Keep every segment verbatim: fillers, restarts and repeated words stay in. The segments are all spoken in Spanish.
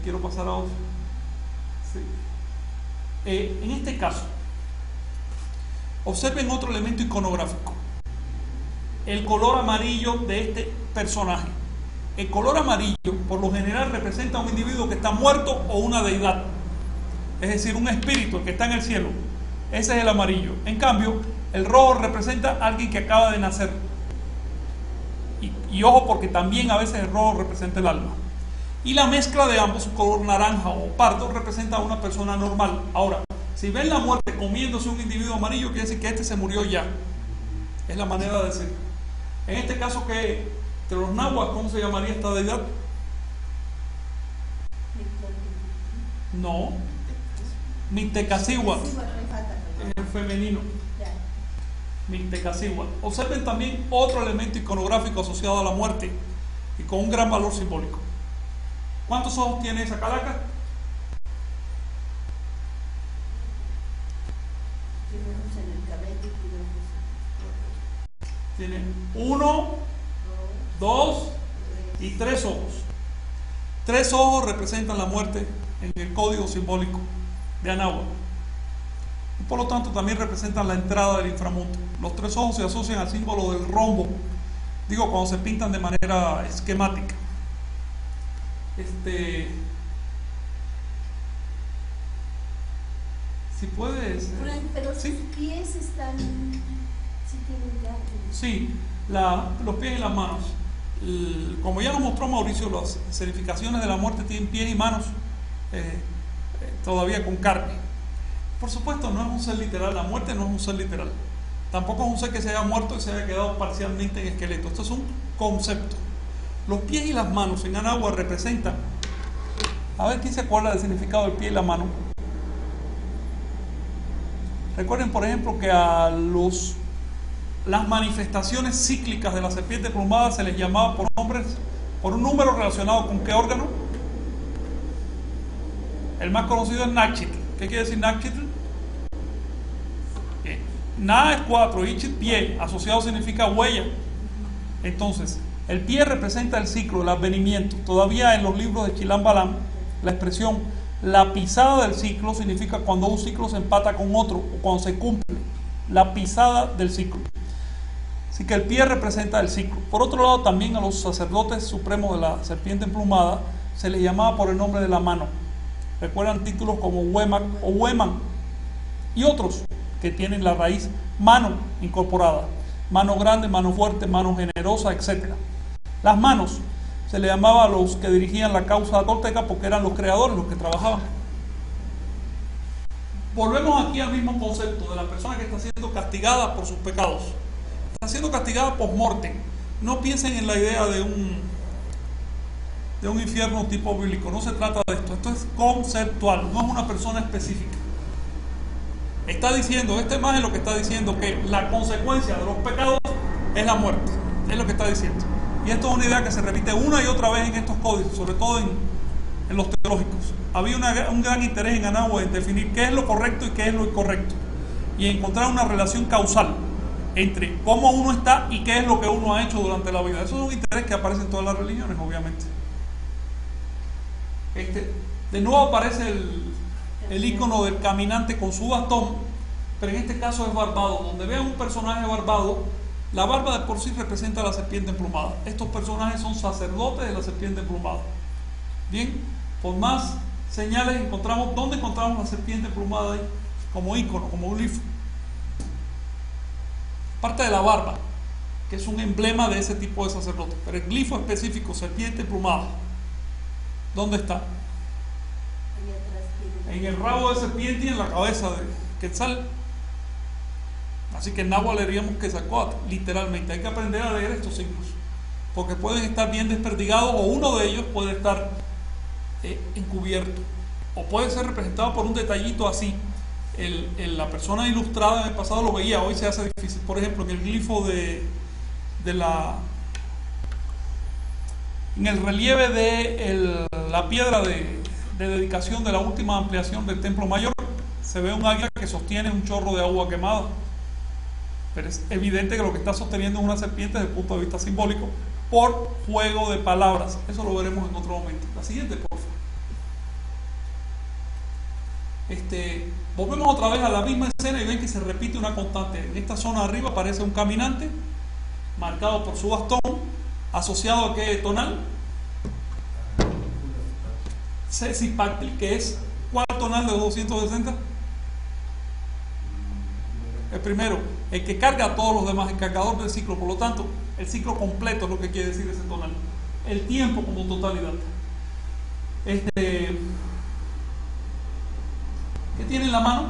quiero pasar a otro. Sí. Eh, en este caso, observen otro elemento iconográfico. El color amarillo de este personaje. El color amarillo, por lo general, representa a un individuo que está muerto o una deidad. Es decir, un espíritu que está en el cielo. Ese es el amarillo. En cambio, el rojo representa a alguien que acaba de nacer. Y, y ojo, porque también a veces el rojo representa el alma. Y la mezcla de ambos, color naranja o pardo, representa a una persona normal. Ahora, si ven la muerte comiéndose un individuo amarillo, quiere decir que este se murió ya. Es la manera de decir. En este caso, que entre los nahuas, ¿cómo se llamaría esta deidad? No. Mictecacihuatl. Es el femenino. Mictecacihuatl. Observen también otro elemento iconográfico asociado a la muerte y con un gran valor simbólico. ¿Cuántos ojos tiene esa calaca? Tiene uno, dos y tres ojos. Tres ojos representan la muerte en el código simbólico de Anáhuac. Y por lo tanto también representan la entrada del inframundo. Los tres ojos se asocian al símbolo del rombo, digo, cuando se pintan de manera esquemática. Este, si puedes. Pero ¿sí? Sus pies están, sí tienen gatos. Sí, la, los pies y las manos. El, como ya nos mostró Mauricio, las escenificaciones de la muerte tienen pies y manos eh, eh, todavía con carne. Por supuesto, no es un ser literal, la muerte no es un ser literal. Tampoco es un ser que se haya muerto y se haya quedado parcialmente en esqueleto. Esto es un concepto. Los pies y las manos en Anáhuac representan, a ver quién se acuerda del significado del pie y la mano. Recuerden, por ejemplo, que a los las manifestaciones cíclicas de la serpiente plumada se les llamaba por nombres, por un número relacionado con qué órgano. El más conocido es Náchitl. ¿Qué quiere decir Náchitl? Eh, Na es cuatro, Ichit pie, asociado significa huella. Entonces, el pie representa el ciclo, el advenimiento. Todavía en los libros de Chilam Balam, la expresión la pisada del ciclo significa cuando un ciclo se empata con otro o cuando se cumple. La pisada del ciclo. Así que el pie representa el ciclo. Por otro lado, también a los sacerdotes supremos de la serpiente emplumada se les llamaba por el nombre de la mano. Recuerdan títulos como Huemac o Hueman y otros que tienen la raíz mano incorporada. Mano grande, mano fuerte, mano generosa, etcétera. Las manos se le llamaba a los que dirigían la causa tolteca porque eran los creadores, los que trabajaban. Volvemos aquí al mismo concepto de la persona que está siendo castigada por sus pecados. Está siendo castigada post-mortem. No piensen en la idea de un, de un infierno tipo bíblico. No se trata de esto. Esto es conceptual, no es una persona específica. Está diciendo, esta imagen lo que está diciendo que la consecuencia de los pecados es la muerte. Es lo que está diciendo. Y esto es una idea que se repite una y otra vez en estos códigos, sobre todo en, en los teológicos. Había una, un gran interés en Anáhuac en definir qué es lo correcto y qué es lo incorrecto. Y encontrar una relación causal entre cómo uno está y qué es lo que uno ha hecho durante la vida. Eso es un interés que aparece en todas las religiones, obviamente. Este, de nuevo aparece el, el icono del caminante con su bastón, pero en este caso es barbado. Donde vean un personaje barbado, la barba de por sí representa a la serpiente emplumada. Estos personajes son sacerdotes de la serpiente emplumada. Bien, por más señales encontramos, ¿dónde encontramos la serpiente emplumada ahí? Como icono, como glifo. Parte de la barba, que es un emblema de ese tipo de sacerdote. Pero el glifo específico, serpiente emplumada, ¿dónde está? En el rabo de serpiente y en la cabeza de Quetzal. Así que en náhuatl leeríamos Quetzalcóatl, literalmente. Hay que aprender a leer estos signos, porque pueden estar bien desperdigados o uno de ellos puede estar eh, encubierto, o puede ser representado por un detallito así. El, el, la persona ilustrada en el pasado lo veía, hoy se hace difícil. Por ejemplo, en el glifo de, de la en el relieve de el, la piedra de, de dedicación de la última ampliación del templo mayor, se ve un águila que sostiene un chorro de agua quemada, pero es evidente que lo que está sosteniendo es una serpiente desde el punto de vista simbólico por juego de palabras. Eso lo veremos en otro momento. La siguiente, por favor. Este, volvemos otra vez a la misma escena y ven que se repite una constante. En esta zona de arriba aparece un caminante marcado por su bastón, asociado a qué tonal, sesipactli, que es ¿cuál tonal de los doscientos sesenta? El primero, el que carga a todos los demás, el cargador del ciclo. Por lo tanto, el ciclo completo es lo que quiere decir ese tonal, el tiempo como totalidad. Este, ¿qué tiene en la mano?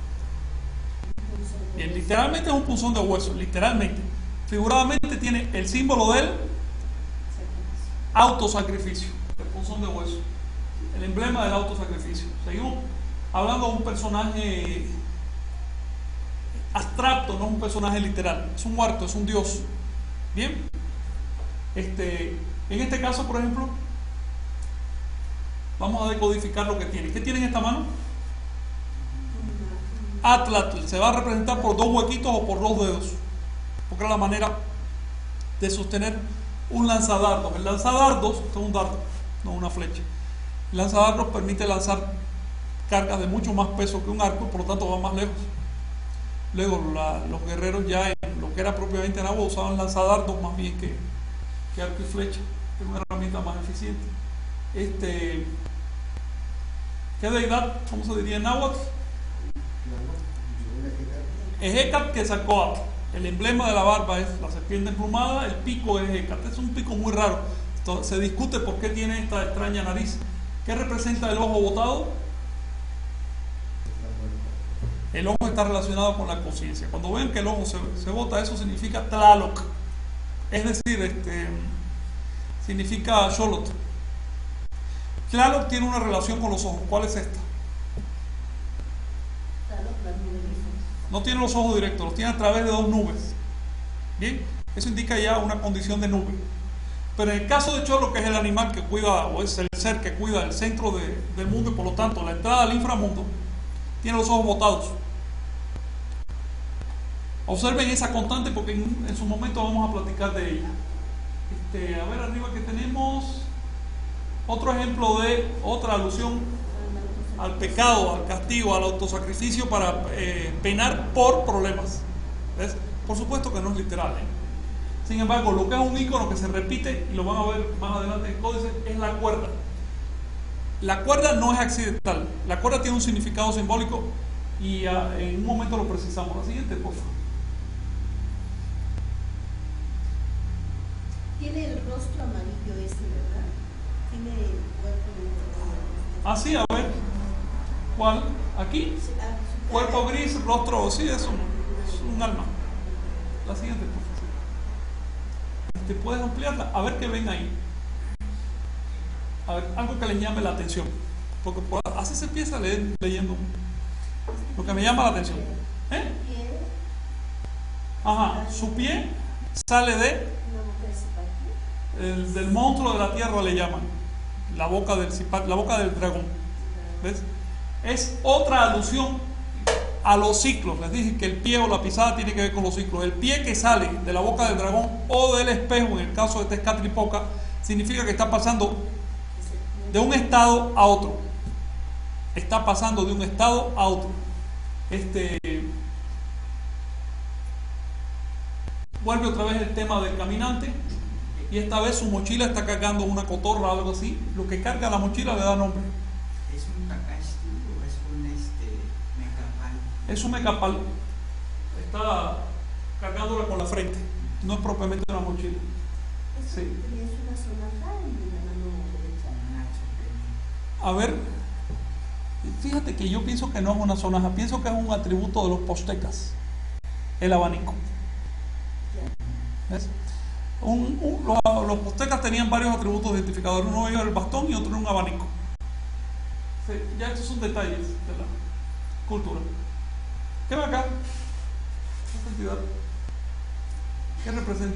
Bien, literalmente es un punzón de hueso, literalmente. Figuradamente tiene el símbolo del autosacrificio, el punzón de hueso, el emblema del autosacrificio. Seguimos hablando de un personaje abstracto, no es un personaje literal, es un muerto, es un dios. Bien, este, en este caso, por ejemplo, vamos a decodificar lo que tiene. ¿Qué tiene en esta mano? Atlatl. Se va a representar por dos huequitos o por dos dedos, porque es la manera de sostener un lanzadardos. El lanzadardos es un dardo, no una flecha. El lanzadardos permite lanzar cargas de mucho más peso que un arco, por lo tanto va más lejos. Luego la, los guerreros ya en lo que era propiamente náhuatl usaban lanzadardos más bien que, que arco y flecha, que es una herramienta más eficiente. Este, ¿qué deidad? ¿Cómo se diría en náhuatl? Ejecat Quetzalcóatl. El emblema de la barba es la serpiente emplumada, el pico es Ejecat. Es un pico muy raro. Entonces, se discute por qué tiene esta extraña nariz. ¿Qué representa el ojo botado? El ojo está relacionado con la conciencia. Cuando ven que el ojo se, se bota, eso significa Tlaloc. Es decir, este, significa Xolotl. Tlaloc tiene una relación con los ojos. ¿Cuál es esta? No tiene los ojos directos, los tiene a través de dos nubes. Bien, eso indica ya una condición de nube. Pero en el caso de Xolotl, que es el animal que cuida, o es el ser que cuida el centro de, del mundo y por lo tanto la entrada al inframundo, tiene los ojos botados. Observen esa constante porque en, en su momento vamos a platicar de ella. Este, a ver arriba que tenemos otro ejemplo de otra alusión al pecado, al castigo, al autosacrificio para eh, penar por problemas. ¿Ves? Por supuesto que no es literal, ¿eh? Sin embargo, lo que es un ícono que se repite, y lo van a ver más adelante en el códice, es la cuerda. La cuerda no es accidental, la cuerda tiene un significado simbólico y uh, en un momento lo precisamos. La siguiente, por favor. Tiene el rostro amarillo ese, ¿verdad? Tiene el cuerpo... Ah, sí, a ver. ¿Cuál? ¿Aquí? Cuerpo gris, rostro, sí, es un, es un alma. La siguiente, por favor. Este, ¿puedes ampliarla? A ver qué ven ahí. A ver, algo que les llame la atención. Porque por, así se empieza a leer leyendo. Lo que me llama la atención. ¿Eh? Ajá, su pie sale de el, del monstruo de la tierra, le llaman. La boca del, la boca del dragón. ¿Ves? Es otra alusión a los ciclos. Les dije que el pie o la pisada tiene que ver con los ciclos. El pie que sale de la boca del dragón o del espejo, en el caso de Tezcatlipoca, significa que está pasando de un estado a otro. Está pasando de un estado a otro. Este vuelve otra vez el tema del caminante. Y esta vez su mochila está cargando una cotorra o algo así. Lo que carga la mochila le da nombre. ¿Es un Kakashi o es un este, mecapal? Es un mecapal. Está cargándola con la frente. No es propiamente una mochila. Sí. Es una sonaja en la mano derecha. A ver, fíjate que yo pienso que no es una sonaja. Pienso que es un atributo de los postecas. El abanico. ¿Ves? Un, un, los, los postecas tenían varios atributos identificadores. Uno era el bastón y otro era un abanico. Sí, ya estos son detalles de la cultura. ¿Qué ve acá? ¿Qué cantidad? ¿Qué representa?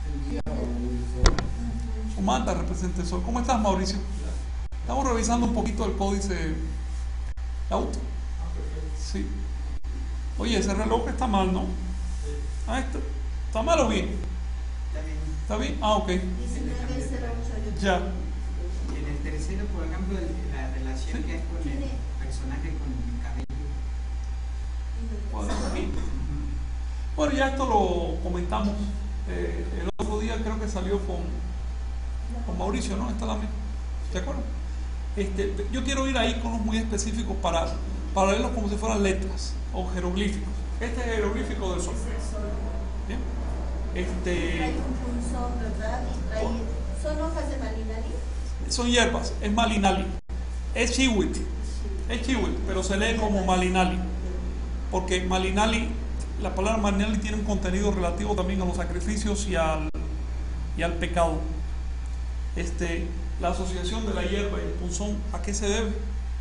Su manta representa el sol. ¿Cómo estás, Mauricio? Estamos revisando un poquito el códice auto. Sí. Oye, ese reloj está mal, ¿no? Ah, ¿está, está mal o bien? Está bien. ¿Está bien? Ah, ok. diecinueve cero ocho. Ya. Tiene tercero, por ejemplo, el- la relación Sí. que hay con el Tiene- personaje con el cabello. Bueno, aquí. Bueno, ya esto lo comentamos eh, el otro día, creo que salió con, con Mauricio, ¿no? Está también, ¿de acuerdo? Este, yo quiero ir ahí con unos muy específicos para, para verlos como si fueran letras o jeroglíficos. Este es el jeroglífico del sol. Es el sol. ¿Bien? Trae Este, un punzón, ¿verdad? Y trae, ¿son hojas de malinalí? son hierbas, es malinali, es chihuit, es chihuit, pero se lee como malinali, porque malinali, la palabra malinali tiene un contenido relativo también a los sacrificios y al, y al pecado. Este, la asociación de la hierba y el punzón, ¿a qué se debe?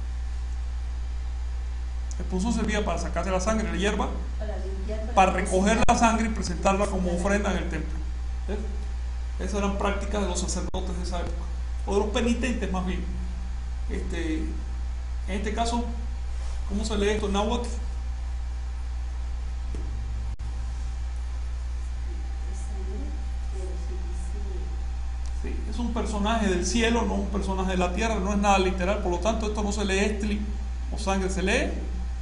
El punzón servía para sacarse la sangre, la hierba Para limpiar, para recoger la sangre y presentarla como ofrenda en el templo. ¿Eh? Esas eran prácticas de los sacerdotes de esa época, o de los penitentes más bien. Este, en este caso, ¿cómo se lee esto en náhuatl? Sí, es un personaje del cielo, no un personaje de la tierra, no es nada literal, por lo tanto esto no se lee estli o sangre, se lee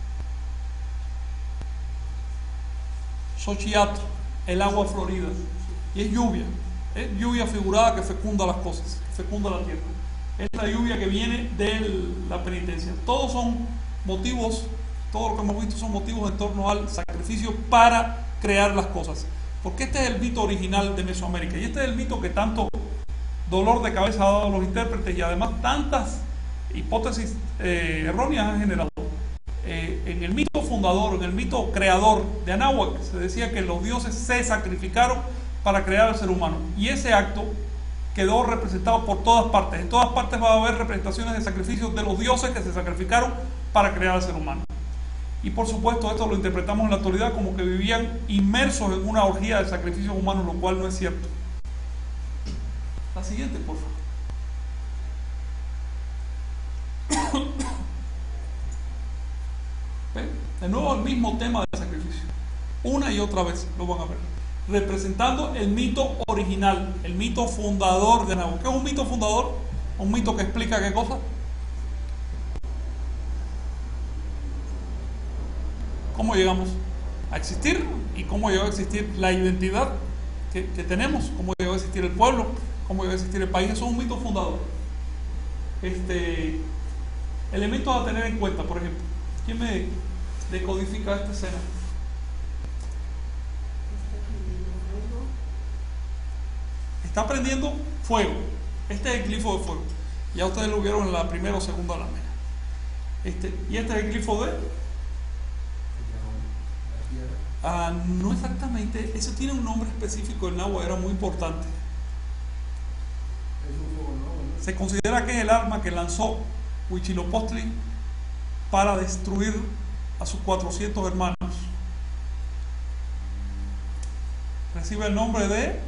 Xochiatl, el agua florida, y es lluvia, es lluvia figurada que fecunda las cosas, que fecunda la tierra. Es la lluvia que viene de la penitencia. Todos son motivos, todo lo que hemos visto son motivos en torno al sacrificio para crear las cosas. Porque este es el mito original de Mesoamérica, y este es el mito que tanto dolor de cabeza ha dado a los intérpretes y además tantas hipótesis eh, erróneas han generado. Eh, en el mito fundador, en el mito creador de Anáhuac, se decía que los dioses se sacrificaron para crear al ser humano, y ese acto quedó representado por todas partes. En todas partes va a haber representaciones de sacrificios de los dioses que se sacrificaron para crear al ser humano. Y por supuesto esto lo interpretamos en la actualidad como que vivían inmersos en una orgía de sacrificios humanos, lo cual no es cierto. La siguiente, por favor. ¿Ven? De nuevo el mismo tema del sacrificio. Una y otra vez lo van a ver. Representando el mito original, el mito fundador de Anáhuac. ¿Qué es un mito fundador? Un mito que explica qué cosa. ¿Cómo llegamos a existir? ¿Y cómo llegó a existir la identidad que, que tenemos? ¿Cómo llegó a existir el pueblo? ¿Cómo llegó a existir el país? Eso es un mito fundador. Este, elementos a tener en cuenta, por ejemplo. ¿Quién me decodifica esta escena? Está prendiendo fuego. Este es el glifo de fuego. Ya ustedes lo vieron en la primera o segunda lámina. Este, y este es el glifo de... Ah, no exactamente. Eso tiene un nombre específico en náhuatl, era muy importante. Se considera que es el arma que lanzó Huitzilopochtli para destruir a sus cuatrocientos hermanos. Recibe el nombre de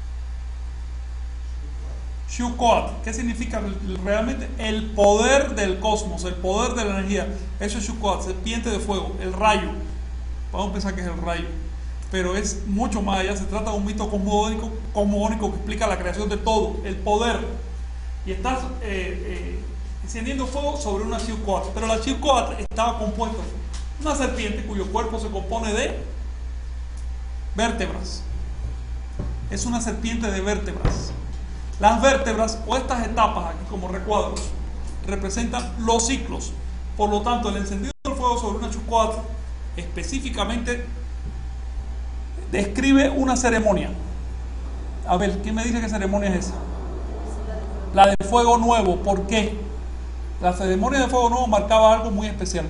Xucoatl. ¿Qué significa realmente? El poder del cosmos, el poder de la energía. Eso es Xucoatl, serpiente de fuego, el rayo. Vamos a pensar que es el rayo, pero es mucho más allá. Se trata de un mito cosmogónico, cosmogónico que explica la creación de todo, el poder. Y estás eh, eh, encendiendo fuego sobre una Xucoatl, pero la Xucoatl estaba compuesta de una serpiente cuyo cuerpo se compone de vértebras. Es una serpiente de vértebras. Las vértebras, o estas etapas aquí como recuadros, representan los ciclos. Por lo tanto, el encendido del fuego sobre una Xucoatl específicamente describe una ceremonia. A ver, ¿quién me dice qué ceremonia es esa? La del fuego nuevo. ¿Por qué? La ceremonia del fuego nuevo marcaba algo muy especial.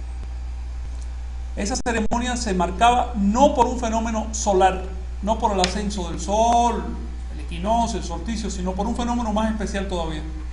Esa ceremonia se marcaba no por un fenómeno solar, no por el ascenso del sol, el equinoccio, el solsticio, sino por un fenómeno más especial todavía.